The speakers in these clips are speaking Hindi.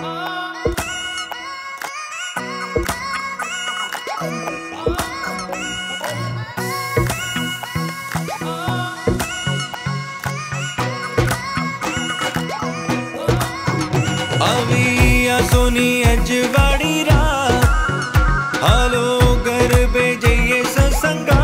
आविया सोनी अजवाड़ी रात हालो गरबे जइए सत्संगा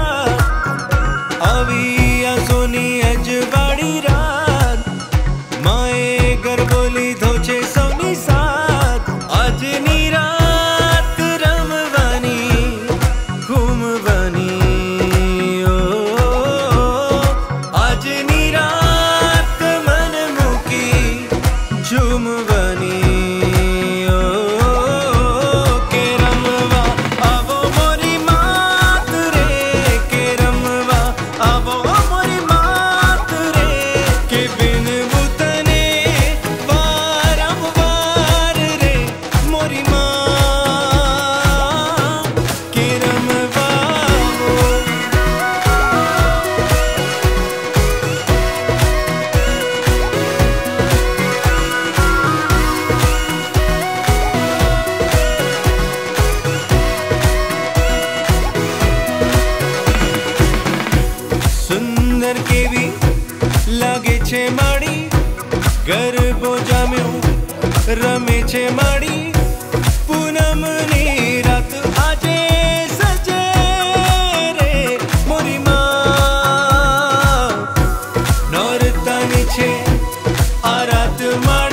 आविया सोनी अजवाड़ी रात माए गरबोली धोचे सोनी साथ आज नी रात रमवानी घूमवानी ओ आज नी रात मन मुकी झूमवानी रमे छे माड़ी पूनम नी रात आजे सजे रे मोरी माँ नौरतानी छे आ रात माड़ी